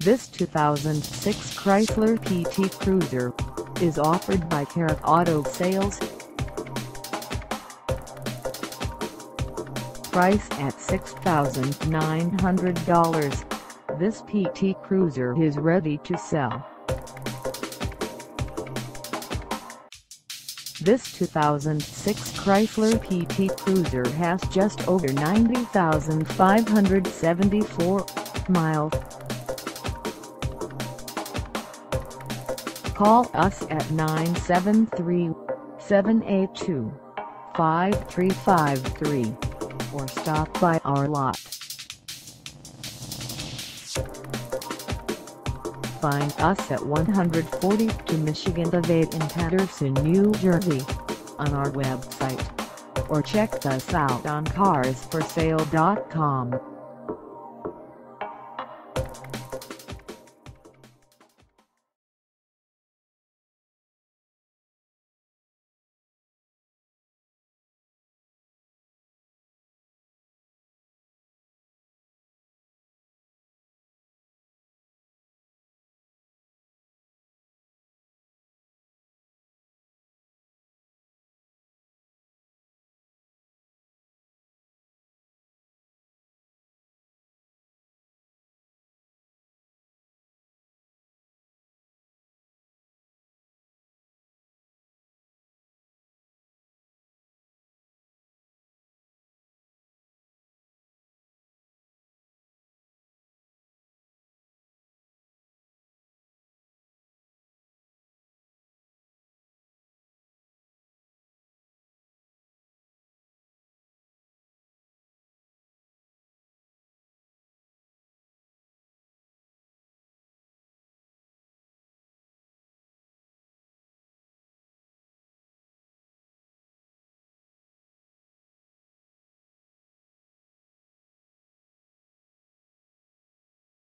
This 2006 Chrysler PT Cruiser is offered by HARREK Auto Sales. Price at $6,900. This PT Cruiser is ready to sell. This 2006 Chrysler PT Cruiser has just over 90,574 miles. Call us at 973-782-5353 or stop by our lot. Find us at 142 Michigan Ave in Paterson, New Jersey, on our website, or check us out on carsforsale.com.